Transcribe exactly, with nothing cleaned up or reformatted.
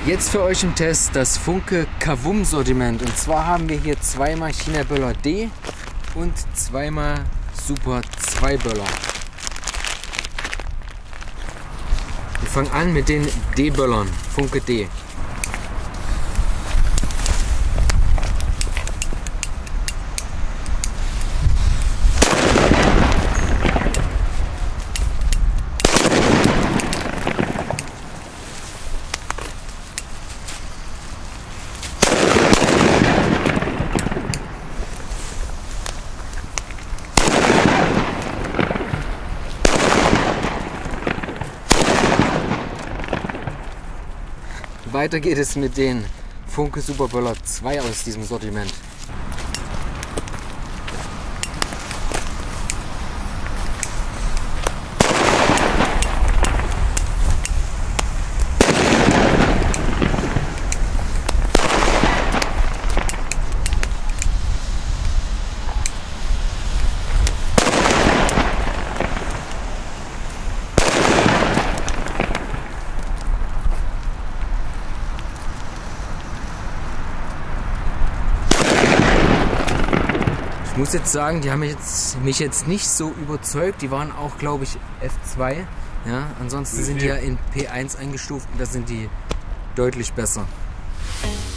Jetzt für euch im Test das Funke Kavum Sortiment. Und zwar haben wir hier zweimal China Böller D und zweimal Super zwei Böller. Wir fangen an mit den D-Böllern, Funke D. Weiter geht es mit den Funke Super Böller zwei aus diesem Sortiment. Ich muss jetzt sagen, die haben mich jetzt, mich jetzt nicht so überzeugt. Die waren auch, glaube ich, F zwei. Ja, ansonsten sind die ja in P eins eingestuft und da sind die deutlich besser.